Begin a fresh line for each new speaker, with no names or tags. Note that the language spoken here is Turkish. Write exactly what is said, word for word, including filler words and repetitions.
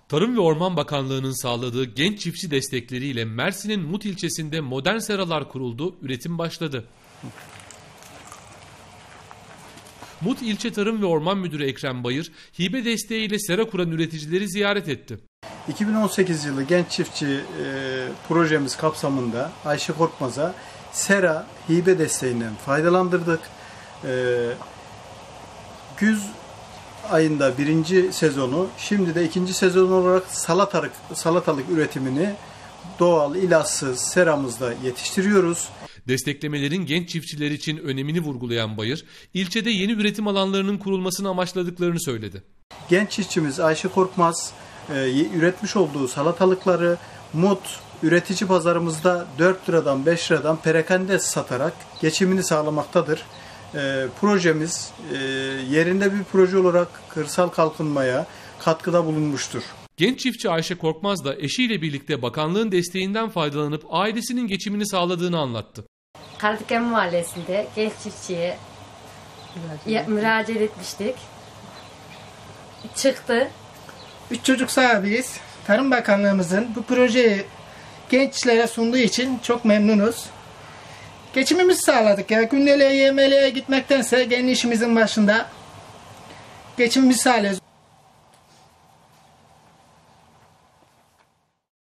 Tarım ve Orman Bakanlığı'nın sağladığı genç çiftçi destekleriyle Mersin'in Mut ilçesinde modern seralar kuruldu, üretim başladı. Mut İlçe Tarım ve Orman Müdürü Ekrem Bayır, hibe desteğiyle sera kuran üreticileri ziyaret etti.
iki bin on sekiz yılı genç çiftçi e, projemiz kapsamında Ayşe Korkmaz'a sera hibe desteğinden faydalandırdık. E, güz ayında birinci sezonu, şimdi de ikinci sezon olarak salatalık, salatalık üretimini doğal, ilaçsız seramızda yetiştiriyoruz.
Desteklemelerin genç çiftçiler için önemini vurgulayan Bayır, ilçede yeni üretim alanlarının kurulmasını amaçladıklarını söyledi.
Genç çiftçimiz Ayşe Korkmaz e, üretmiş olduğu salatalıkları Mut üretici pazarımızda dört liradan beş liradan perakende satarak geçimini sağlamaktadır. E, projemiz e, yerinde bir proje olarak kırsal kalkınmaya katkıda bulunmuştur.
Genç çiftçi Ayşe Korkmaz da eşiyle birlikte bakanlığın desteğinden faydalanıp ailesinin geçimini sağladığını anlattı.
Kardiken Mahallesi'nde genç çiftçiye müracaat, müracaat etmiştik. Çıktı.
Üç çocuk sahibiyiz. Tarım Bakanlığımızın bu projeyi gençlere sunduğu için çok memnunuz. Geçimimizi sağladık ya. Gündeliğe, yemeğe gitmektense kendi işimizin başında geçimimizi sağlıyoruz.